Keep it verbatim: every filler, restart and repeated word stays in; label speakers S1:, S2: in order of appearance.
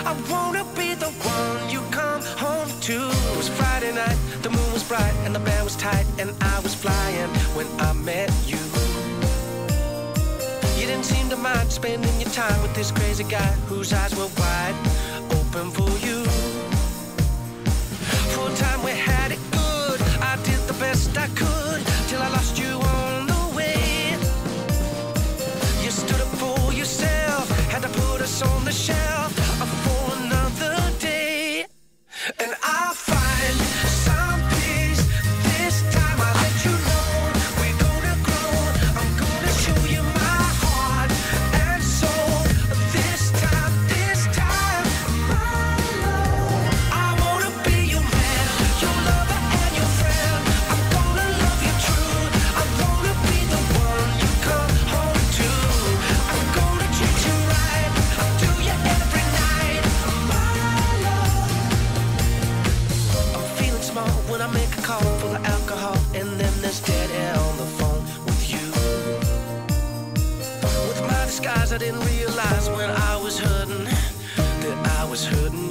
S1: I wanna be the one you come home to. It was Friday night, the moon was bright and the band was tight, and I was flying when I met you. You didn't seem to mind spending your time with this crazy guy whose eyes were wide open for you. For a time we had it good, I did the best I could, till I lost you on the way. You stood up for yourself, had to put us on the shelf for another day. And I find some peace, this time I let you know we're gonna grow. I'm gonna show you my heart and soul. This time, this time, my love. I wanna be your man, your lover and your friend. I'm gonna love you true. I wanna be the one you come home to. I'm gonna treat you right, I'll do you every night, my love. I'm feeling small when I make a call for the alcohol, and then there's dead air on the phone with you. With my disguise, I didn't realize when I was hurting that I was hurting